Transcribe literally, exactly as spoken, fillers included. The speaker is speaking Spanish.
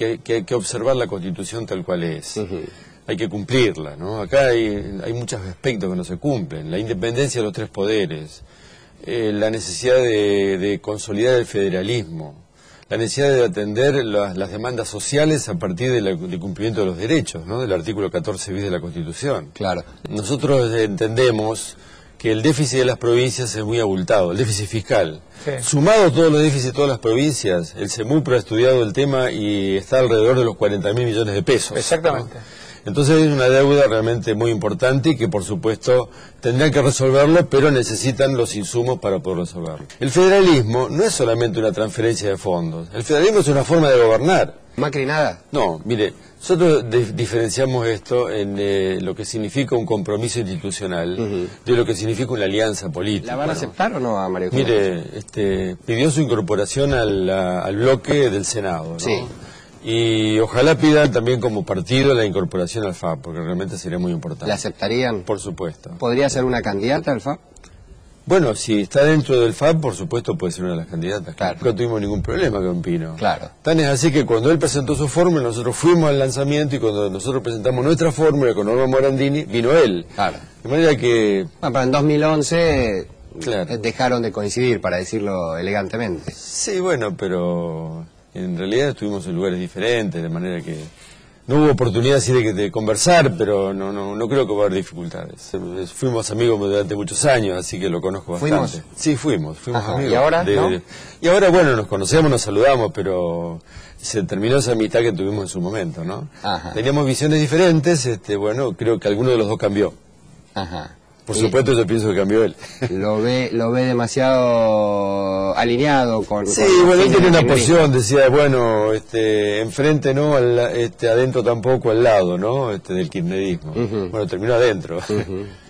que, que hay que observar la Constitución tal cual es. Uh-huh. Hay que cumplirla, ¿no? Acá hay, hay muchos aspectos que no se cumplen. La independencia de los tres poderes, eh, la necesidad de, de consolidar el federalismo, la necesidad de atender las, las demandas sociales a partir de la, del cumplimiento de los derechos, ¿no? Del artículo catorce bis de la Constitución. Claro. Nosotros entendemos que el déficit de las provincias es muy abultado, el déficit fiscal. Sí. Sumado todos los déficits de todas las provincias, el CEMUPRO ha estudiado el tema y está alrededor de los cuarenta mil millones de pesos. Exactamente. ¿no? Entonces es una deuda realmente muy importante y que por supuesto tendrán que resolverlo, pero necesitan los insumos para poder resolverlo. El federalismo no es solamente una transferencia de fondos, el federalismo es una forma de gobernar. Macri nada. No, mire, nosotros diferenciamos esto en eh, lo que significa un compromiso institucional uh-huh. de lo que significa una alianza política. ¿La van a ¿no? aceptar o no a María Eugenia? Mire, este, pidió su incorporación al, a, al bloque del Senado, ¿no? Sí. Y ojalá pidan también como partido la incorporación al F A P, porque realmente sería muy importante. ¿La aceptarían? Por supuesto. ¿Podría ser una candidata al F A P? Bueno, si está dentro del F A P, por supuesto puede ser una de las candidatas. Claro. No tuvimos ningún problema con Pino. Claro. Tan es así que cuando él presentó su fórmula, nosotros fuimos al lanzamiento y cuando nosotros presentamos nuestra fórmula con Norma Morandini, vino él. Claro. De manera que... Bueno, pero en dos mil once claro. dejaron de coincidir, para decirlo elegantemente. Sí, bueno, pero en realidad estuvimos en lugares diferentes, de manera que no hubo oportunidad así de, de conversar, pero no, no, no creo que va a haber dificultades. Fuimos amigos durante muchos años, así que lo conozco bastante. ¿Fuimos? Sí, fuimos, fuimos Ajá. amigos. ¿Y ahora? De, ¿no? de, y ahora, bueno, nos conocemos, nos saludamos, pero se terminó esa amistad que tuvimos en su momento, ¿no? Ajá. Teníamos visiones diferentes, este, bueno, creo que alguno de los dos cambió. Ajá. Por Y supuesto yo pienso que cambió él. Lo ve, lo ve demasiado alineado con... Sí, con bueno, él tiene una kirchnerismo. posición, decía, bueno, este, enfrente no, al, este, adentro tampoco, al lado, ¿no? Este, del kirchnerismo. Uh-huh. Bueno, terminó adentro. Uh-huh.